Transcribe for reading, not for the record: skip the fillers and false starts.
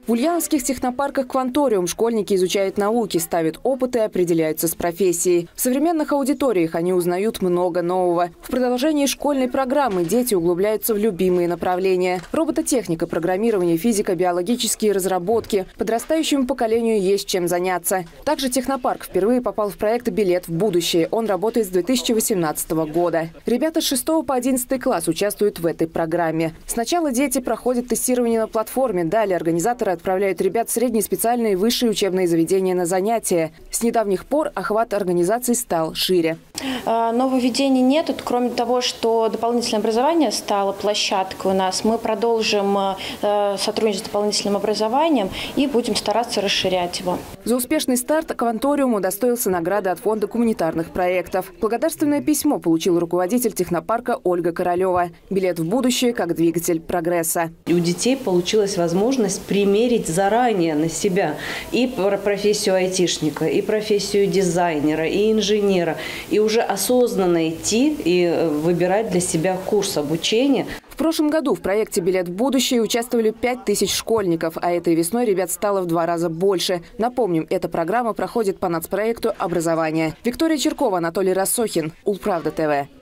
В ульяновских технопарках «Кванториум» школьники изучают науки, ставят опыты и определяются с профессией. В современных аудиториях они узнают много нового. В продолжении школьной программы дети углубляются в любимые направления. Робототехника, программирование, физика, биологические разработки. Подрастающему поколению есть чем заняться. Также технопарк впервые попал в проект «Билет в будущее». Он работает с 2018 года. Ребята с 6 по 11 класс участвуют в этой программе. Сначала дети проходят тестирование на платформе, далее организаторы отправляют ребят в средние, специальные и высшие учебные заведения на занятия. С недавних пор охват организаций стал шире. Нововведений нет. Кроме того, что дополнительное образование стало площадкой у нас, мы продолжим сотрудничать с дополнительным образованием и будем стараться расширять его. За успешный старт «Кванториум» удостоился награды от Фонда гуманитарных проектов. Благодарственное письмо получил руководитель технопарка Ольга Королева. Билет в будущее как двигатель прогресса. У детей получилась возможность примерить заранее на себя и профессию айтишника, и профессию дизайнера, и инженера, и уже осознанно идти и выбирать для себя курс обучения. В прошлом году в проекте «Билет в будущее» участвовали 5000 школьников, а этой весной ребят стало в 2 раза больше. Напомним, эта программа проходит по нацпроекту «Образование». Виктория Черкова, Анатолий Рассохин. Улправда ТВ.